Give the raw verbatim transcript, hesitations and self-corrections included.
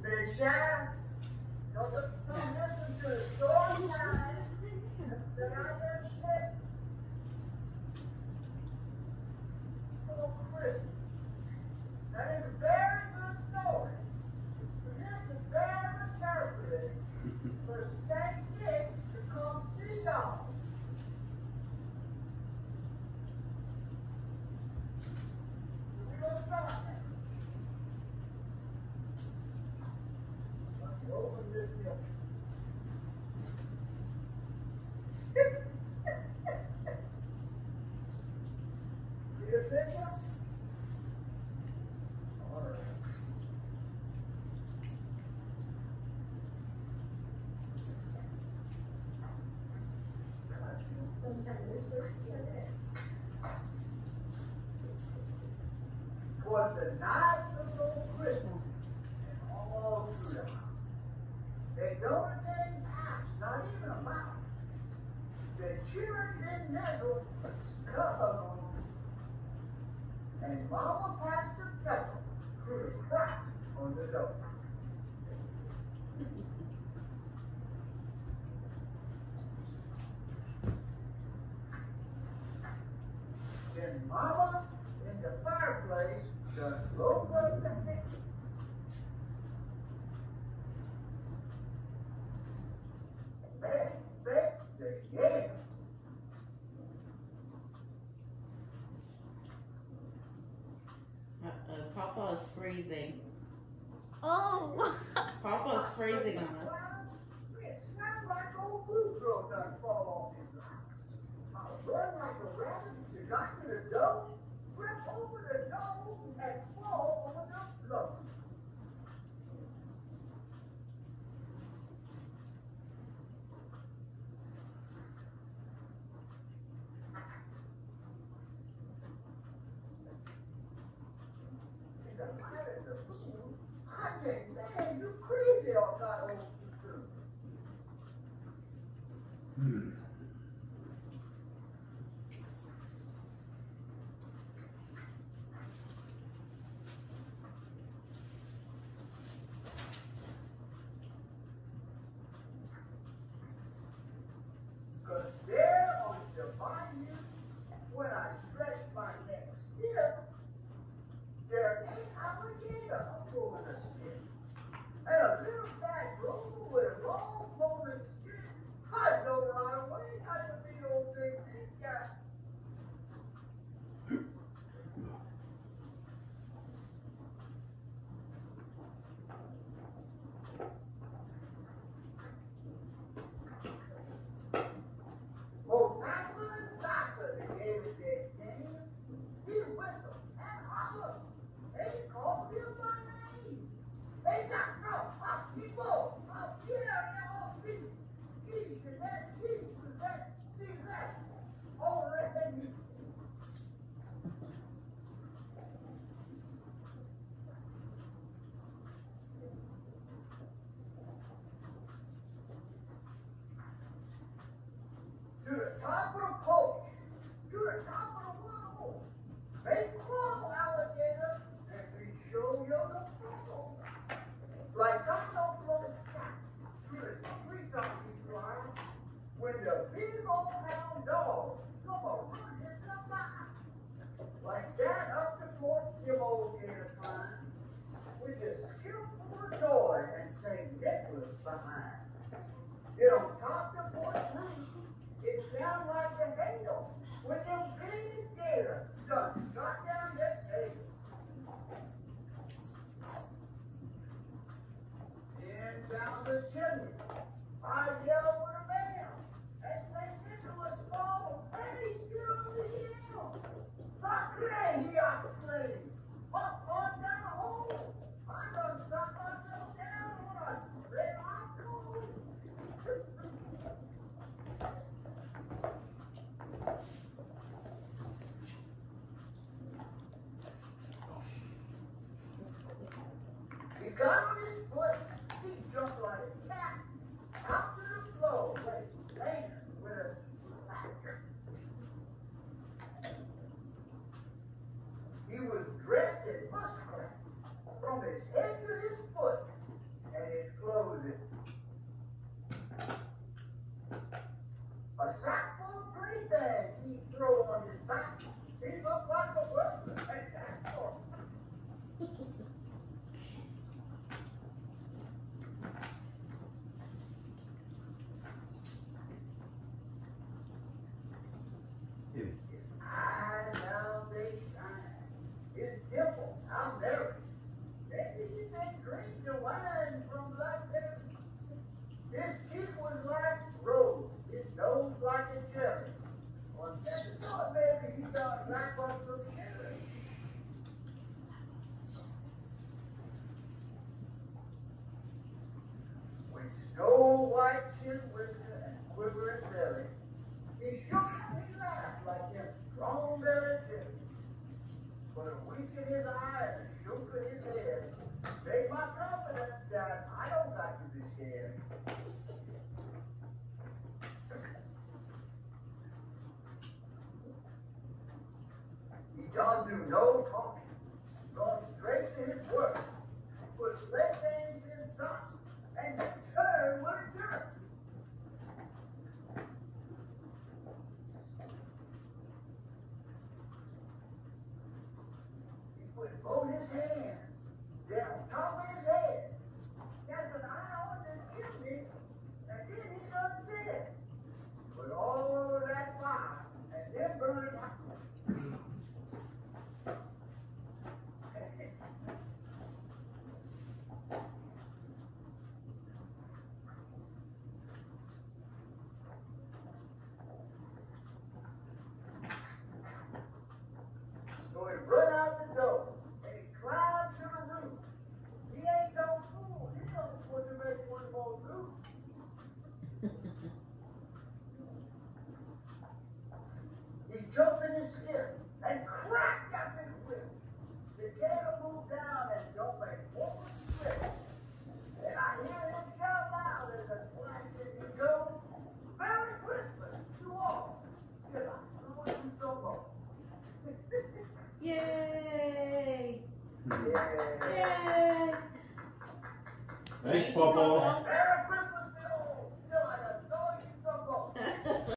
Big Shine, don't don't listen to the story time that I done said for Christmas. That is a very good story. But this is very carefully for Stank Dick to come see y'all. We're gonna start now. Open this up. See the picture? All right. Sometimes we're supposed to get it. Was the night before Christmas and all through the house. They don't attend house, not even a mouse. The children didn't nestle, but scuttled on them. And Mama passed a pepper through the crack on the door. Then Mama in the fireplace just rose up the head. Yeah. Uh-oh, Papa is freezing. Oh! Papa's freezing on us. It sounds like old blue girl done fall off his line. I'll run like a rabbit, you got to the door, trip over the door, and fall on the floor. I can't, man, you crazy all got old too. Hmm. Cause there on the bayou, when I stretch my neck stiff, there ain't alligator pulling a stick. And a little fat roll with a long bowling stick, I know right away not to be old big big guy. Oh, faster and faster the game is dead, game. He whistled and hollered. They called him by name. They got struck. Up people. Up here and all feet. He can that Jesus that see that already. To the top of the pole, to the top of the world. They call alligator and we show you the photo. Like Donald Flo's cat, through the treetop he flies, when the big old hound dog come a run himself by. Like that up the porch, him old gator climb. We just skip for joy and say Nicholas behind. Get on top the porch roof. It sounds like the hail when them big gator done shot down that table. In down the chimney, I yell with a man and say Nicholas fall and he sit on the hill. Sacre, he exclaimed, up on down the hole. I done shot myself down on a red hot coal. He got on his foot, he jumped like a cat, out to the floor, like banging with a smack. He was dressed in muskrat, from his head to his foot, with snow white chin whisker and quivering belly. He shook and he laughed like him strong-bellied Jimmy. But a wink in his eye and a shook in his head made my confidence that I don't got to be scared. He don't do no talking, going straight to his work, put leg bands in his sock, and then turn with a jerk. He put both his hands down on top of his head. There's an eye on the chimney, and then he done said, put all of that fire, and then burn it out. So he run out the door, and he climbed to the roof. He ain't no fool. He don't want to make one more roof. He jumped in his skin and cracked up his whip. The cattle moved down and don't make one slip. And I hear him shout loud as I splash in the go. Merry Christmas to all, till I saw you so long. Yay! Yeah. Yay! Thanks, Papa. Papa.